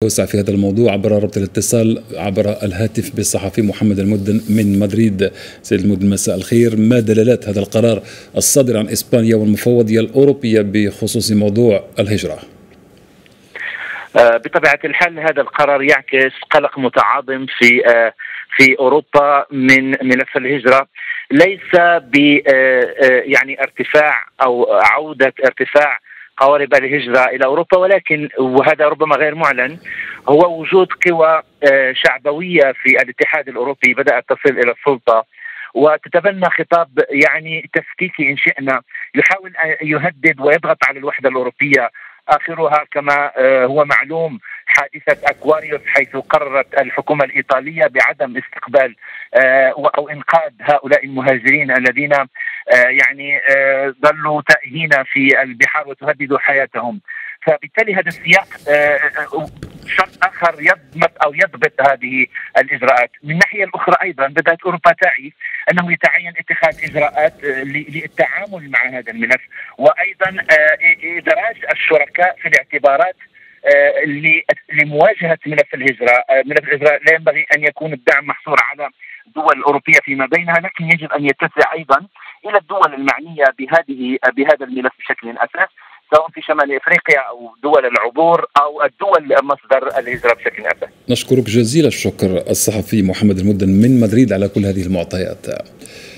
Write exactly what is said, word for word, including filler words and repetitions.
أوسع في هذا الموضوع عبر رابط الاتصال عبر الهاتف بالصحفي محمد المدن من مدريد. سيد المدن، مساء الخير. ما دلالات هذا القرار الصادر عن إسبانيا والمفوضية الأوروبية بخصوص موضوع الهجرة؟ بطبيعة الحال هذا القرار يعكس قلق متعاظم في في أوروبا من ملف الهجرة، ليس ب يعني ارتفاع أو عودة ارتفاع قوارب الهجرة إلى أوروبا، ولكن وهذا ربما غير معلن، هو وجود قوى شعبوية في الاتحاد الأوروبي بدأت تصل إلى السلطة وتتبنى خطاب يعني تفكيكي إن شئنا، يحاول أن يهدد ويضغط على الوحدة الأوروبية. آخرها كما هو معلوم حادثة أكواريوس، حيث قررت الحكومة الإيطالية بعدم استقبال أو إنقاذ هؤلاء المهاجرين الذين يعني ظلوا تائهين في البحار وتهدد حياتهم. فبالتالي هذا السياق شرط آخر يضبط أو يضبط هذه الإجراءات. من الناحية الأخرى أيضا بدأت أوروبا تعي أنه يتعين اتخاذ إجراءات للتعامل مع هذا الملف، وأيضا إدراج الشركاء في الاعتبارات لمواجهة ملف الهجرة. ملف الهجرة لا ينبغي أن يكون الدعم محصور على الدول الأوروبية فيما بينها، لكن يجب أن يتسع أيضا إلى الدول المعنية بهذه بهذا الملف بشكل أساس، سواء في شمال افريقيا او دول العبور او الدول مصدر الهجره بشكل اساسي. نشكرك جزيل الشكر الصحفي محمد المدن من مدريد على كل هذه المعطيات.